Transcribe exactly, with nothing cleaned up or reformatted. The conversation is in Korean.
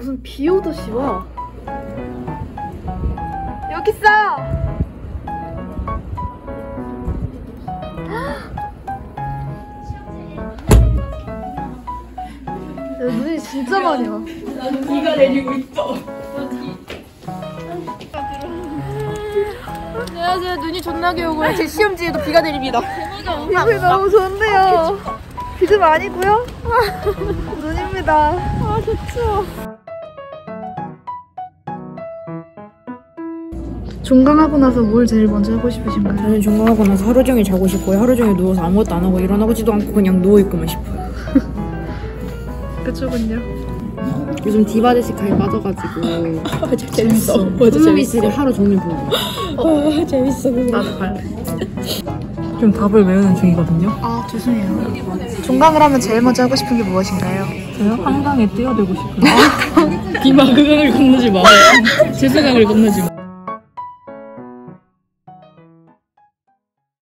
무슨 비 오듯이 와. 여기 있어. 야, 눈이 진짜 많이 와. 나는 비가 내리고 있어. 안녕하세요. 눈이 존나게 오고 제 시험지에도 비가 내립니다. 기분이 너무 좋은데요. 비도 아니고요. 눈입니다. 아, 좋죠. 종강하고 나서 뭘 제일 먼저 하고 싶으신가요? 저는 종강하고 나서 하루 종일 자고 싶고요. 하루 종일 누워서 아무것도 안 하고 일어나지도 않고 그냥 누워있고만 싶어요. 그쪽은요? 요즘 디바데시카에 빠져가지고 아, 재밌어. 플루미스를 하루 종일 보고. 어, 재밌어. 나도 갈래. 좀 답을 외우는 중이거든요. 아 죄송해요. 종강을 하면 제일 먼저 하고 싶은 게 무엇인가요? 저요? 한강에 뛰어들고 싶어요. 비마 그강을 건너지 마요. 제수강을 건너지 마.